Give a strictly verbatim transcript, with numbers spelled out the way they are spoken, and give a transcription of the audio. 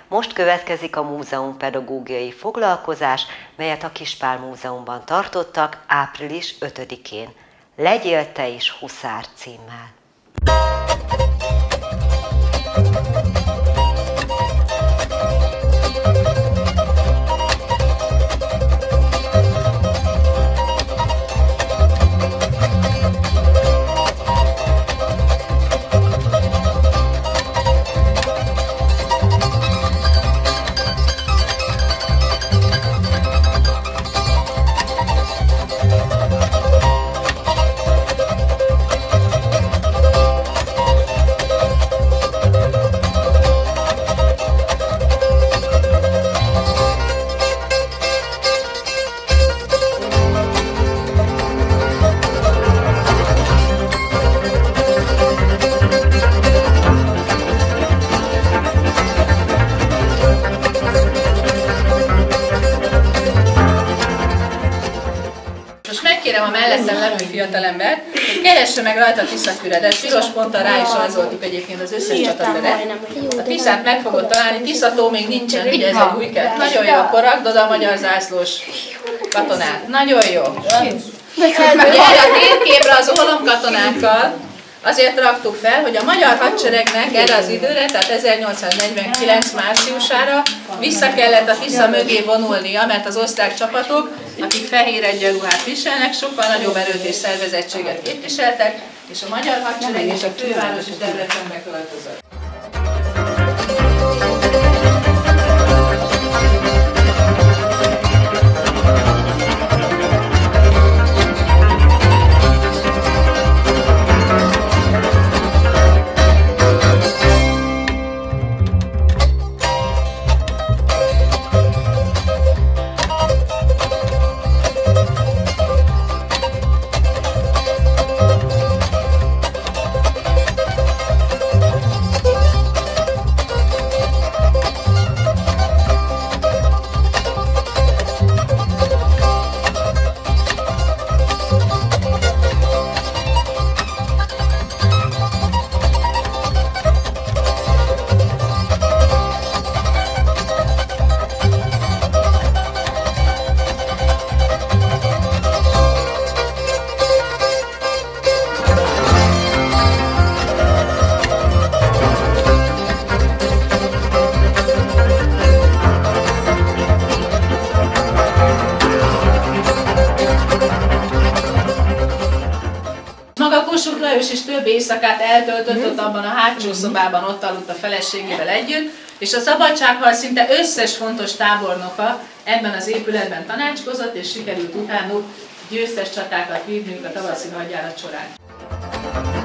Most következik a múzeum pedagógiai foglalkozás, melyet a Kispál Múzeumban tartottak április ötödikén. Legyél te is huszár címmel. Kérem a mellettem levő fiatalembert, hogy keresse meg rajta a Tiszafüredet. Piros ponttal rá is rajzoltuk egyébként az összes csatatöret. A Tiszát meg fogod találni, Tiszató még nincsen, ugye ez egy új kert. Nagyon jó, akkor rakd oda a magyar zászlós katonát. Nagyon jó. Gyere a térképre az ólomkatonákkal. Azért raktuk fel, hogy a magyar hadseregnek erre az időre, tehát ezernyolcszáznegyvenkilenc márciusára vissza kellett a Tisza mögé vonulnia, mert az osztrák csapatok, akik fehér egyenruhát viselnek, sokkal nagyobb erőt és szervezettséget képviseltek, és a magyar hadsereg és a főváros is Debrecenbe költözött. Kossuth Lajos is több éjszakát eltöltött ott abban a hátsó szobában, ott aludt a feleségével együtt, és a szabadságharc szinte összes fontos tábornoka ebben az épületben tanácskozott, és sikerült utánuk győztes csatákat vívniuk a tavaszi hadjárat során.